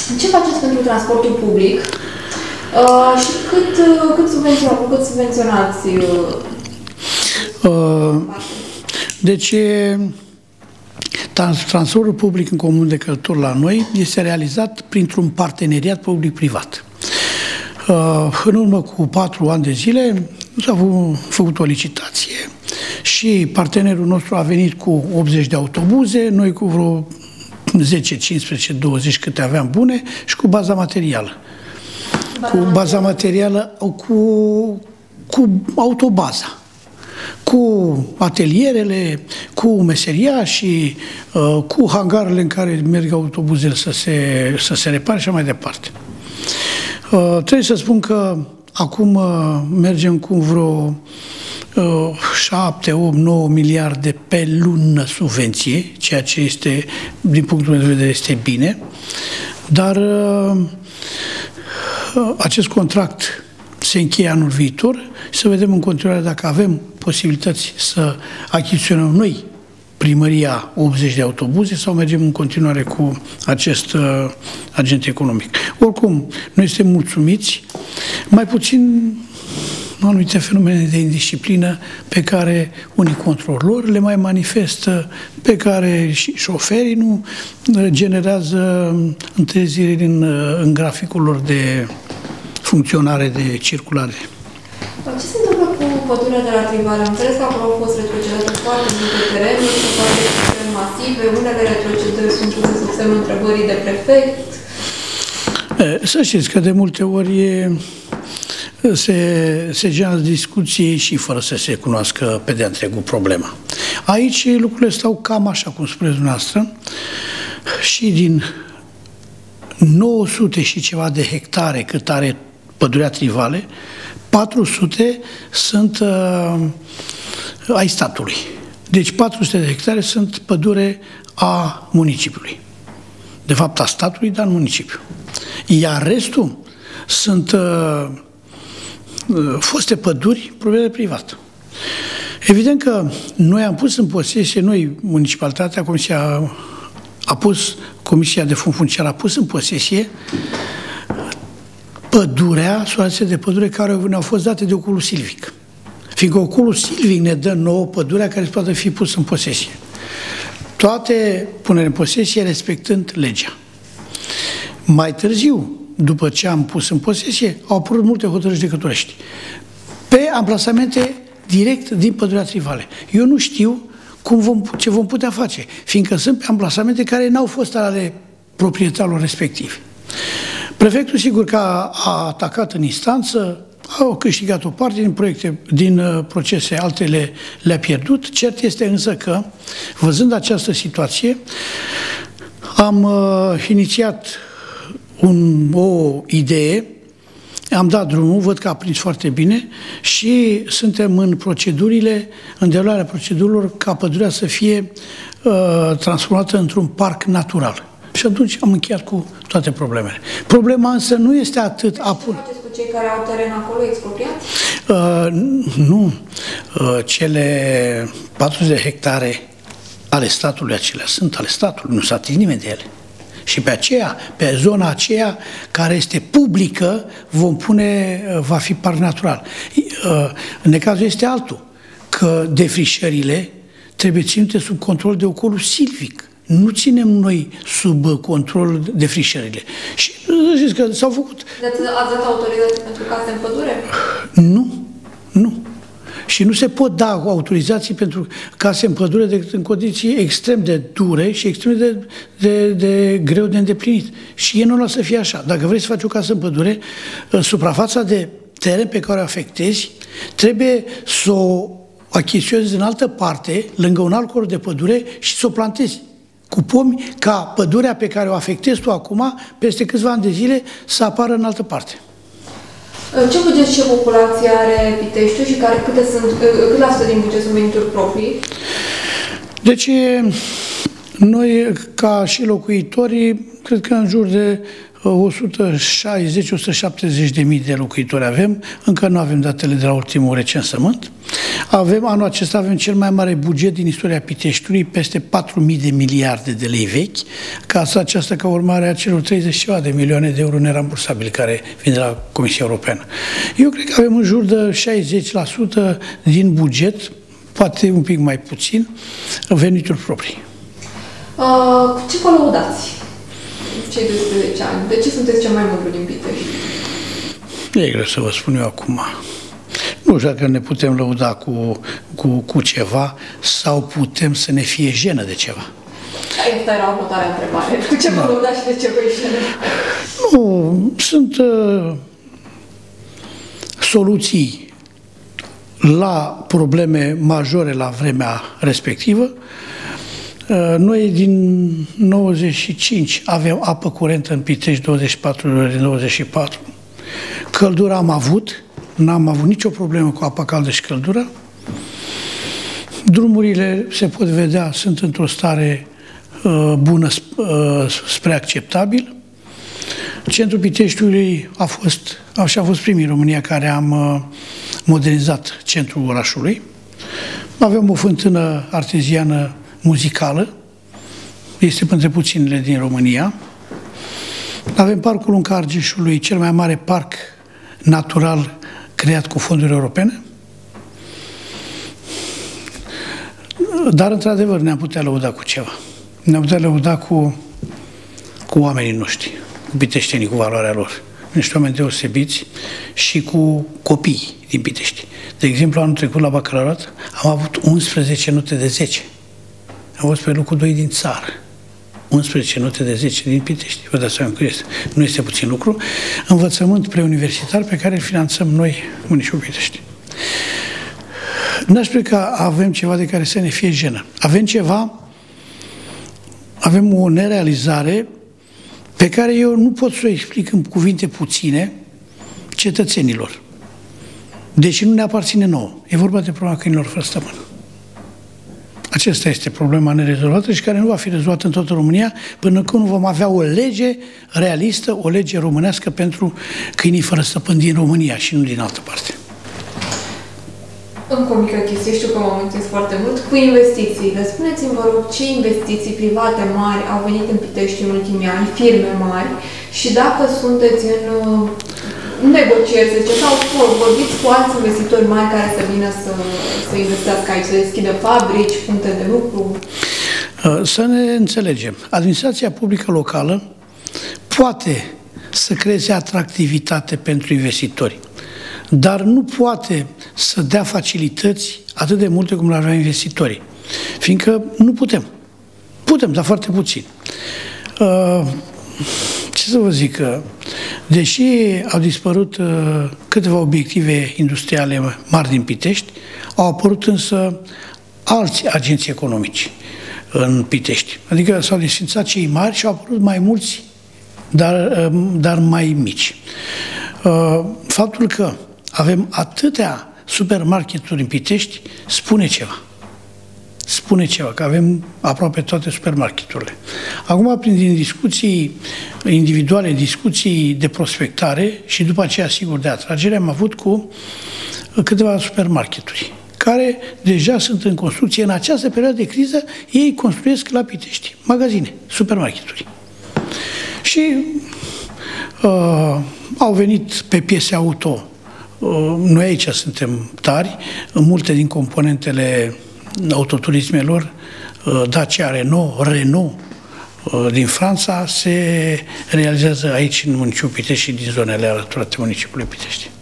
Ce faceți pentru transportul public și cât subvenționați? Deci, transportul public în comun de călători la noi este realizat printr-un parteneriat public-privat. În urmă cu 4 ani de zile s-a făcut o licitație și partenerul nostru a venit cu 80 de autobuze, noi cu vreo 10, 15, 20 câte aveam bune și cu baza materială. Cu baza materială, cu autobaza, cu atelierele, cu meseriașii, cu hangarele în care merg autobuzele să se repare și mai departe. Trebuie să spun că acum mergem cu vreo 7, 8, 9 miliarde pe lună subvenție, ceea ce este, din punctul meu de vedere, este bine, dar acest contract se încheie anul viitor și să vedem în continuare dacă avem posibilități să achiziționăm noi, primăria, 80 de autobuze sau mergem în continuare cu acest agent economic. Oricum, noi suntem mulțumiți, mai puțin anumite fenomene de indisciplină pe care unii controlori le mai manifestă, pe care și șoferii nu generează întârzieri în graficul lor de funcționare, de circulare. Ce se întâmplă cu pădurea de la Trivale? Am înțeles că acolo au fost retrocedate foarte multe terenuri, foarte masive, unele retrocedări sunt puse sub semnul întrebării de prefect. Să știți că de multe ori se generează discuții și fără să se cunoască pe de-a întregul problema. Aici lucrurile stau cam așa, cum spuneți dumneavoastră, și din 900 și ceva de hectare cât are pădurea Trivale, 400 sunt ai statului. Deci 400 de hectare sunt pădure a municipiului. De fapt a statului, dar în municipiu. Iar restul sunt foste păduri, proprietate privată. Evident că noi am pus în posesie, noi, municipalitatea, Comisia de Fond Funciar a pus în posesie pădurea, suprafețe de pădure care ne-au fost date de oculul silvic. Fiindcă oculul silvic ne dă nouă pădurea care se poate fi pus în posesie. Toate punere în posesie respectând legea. Mai târziu, după ce am pus în posesie, au apărut multe hotărâri judecătorești pe amplasamente direct din pădurea Trivale. Eu nu știu ce vom putea face, fiindcă sunt pe amplasamente care n-au fost ale proprietarilor respectivi. Prefectul, sigur că a atacat în instanță, au câștigat o parte din procese, altele le-a pierdut. Cert este însă că, văzând această situație, am inițiat o idee, am dat drumul, văd că a prins foarte bine și suntem în derularea procedurilor ca pădurea să fie transformată într-un parc natural. Și atunci am încheiat cu toate problemele. Problema însă nu este atât... Ce faceți cu cei care au teren acolo expropriați? Nu. Cele 40 de hectare ale statului acelea sunt ale statului, nu s-a atins nimeni de ele. Și pe zona aceea care este publică, va fi parc natural. Necazul este altul, că defrișările trebuie ținute sub control de ocolul silvic. Nu ținem noi sub control defrișările. Și ziceți că s-au făcut... Ați dat autorizații pentru case în pădure? Nu. Și nu se pot da autorizații pentru case în pădure decât în condiții extrem de dure și extrem de greu de îndeplinit. Și e normal să fie așa. Dacă vrei să faci o casă în pădure, suprafața de teren pe care o afectezi, trebuie să o achiziționezi în altă parte, lângă un alt corp de pădure și să o plantezi cu pomi, ca pădurea pe care o afectezi tu acum, peste câțiva ani de zile, să apară în altă parte. Ce buget și populație are Piteștiul și cât la sută din buget sunt venituri proprii? Deci, Noi, ca și locuitorii, cred că în jur de 160-170 de mii de locuitori avem, încă nu avem datele de la ultimul recensământ. Anul acesta avem cel mai mare buget din istoria Piteștiului, peste 4.000 de miliarde de lei vechi, aceasta ca urmare a celor 30 ceva de milioane de euro nerambursabili care vin de la Comisia Europeană. Eu cred că avem în jur de 60% din buget, poate un pic mai puțin, venituri proprii. Cu ce vă lăudați cei 12 ani? De ce sunteți cel mai mândru din Pitești? E greu să vă spun eu acum. Nu știu dacă ne putem lăuda cu ceva sau putem să ne fie jenă de ceva. Asta era următoarea întrebare. Cu ce vă lăudați și de ce vă e jenă? Nu, sunt soluții la probleme majore la vremea respectivă. Noi din 95 avem apă curentă în Pitești 24 de ore din 24. Căldura am avut, n-am avut nicio problemă cu apa caldă și căldura. Drumurile, se pot vedea, sunt într-o stare bună spre acceptabil. Centrul Piteștiului a fost primii în România care am modernizat centrul orașului. Avem o fântână arteziană muzicală, este printre puținele din România. Avem Parcul Lunca Argeșului, cel mai mare parc natural creat cu fonduri europene. Dar, într-adevăr, ne-am putea lăuda cu ceva. Ne-am putea lăuda cu oamenii noștri, cu piteștenii, cu valoarea lor. Niște oameni deosebiți și cu copiii din Pitești. De exemplu, anul trecut la bacalaureat am avut 11 note de 10. Am fost pe locul 2 din țară. 11 note de 10 din Pitești. Vă dați seama că este. Nu este puțin lucru. Învățământ preuniversitar pe care îl finanțăm noi, municipiul Pitești. N-aș spune că avem ceva de care să ne fie jenă. Avem o nerealizare pe care eu nu pot să o explic în cuvinte puține cetățenilor. Deși nu ne aparține nouă. E vorba de problema câinilor fără stăpân. Acesta este problema nerezolvată și care nu va fi rezolvată în toată România până când nu vom avea o lege realistă, o lege românească pentru câinii fără stăpân din România și nu din altă parte. Încă o mică chestie, știu că mă mulțumesc foarte mult, cu investițiile. Spuneți-mi, vă rog, ce investiții private mari au venit în Pitești în ultimii ani, firme mari, și dacă sunteți în negocieri, să ziceți, sau vorbiți cu alți investitori mari care să vină să investească aici, să deschidă fabrici, puncte de lucru? Să ne înțelegem. Administrația publică locală poate să creeze atractivitate pentru investitori, dar nu poate să dea facilități atât de multe cum le-ar avea investitorii. Fiindcă nu putem. Putem, dar foarte puțin. Ce să vă zic? Deși au dispărut câteva obiective industriale mari din Pitești, au apărut însă alți agenți economici în Pitești. Adică s-au desfințat cei mari și au apărut mai mulți, dar mai mici. Faptul că avem atâtea supermarketuri în Pitești spune ceva. Spune ceva, că avem aproape toate supermarketurile. Acum, prin discuții individuale, discuții de prospectare și după aceea, sigur, de atragere, am avut cu câteva supermarketuri care deja sunt în construcție. În această perioadă de criză, ei construiesc la Pitești magazine, supermarketuri. Și au venit pe piese auto. Noi aici suntem tari, multe din componentele autoturismelor, Dacia, Renault din Franța se realizează aici în municipiul Pitești și din zonele alăturate municipiului Pitești.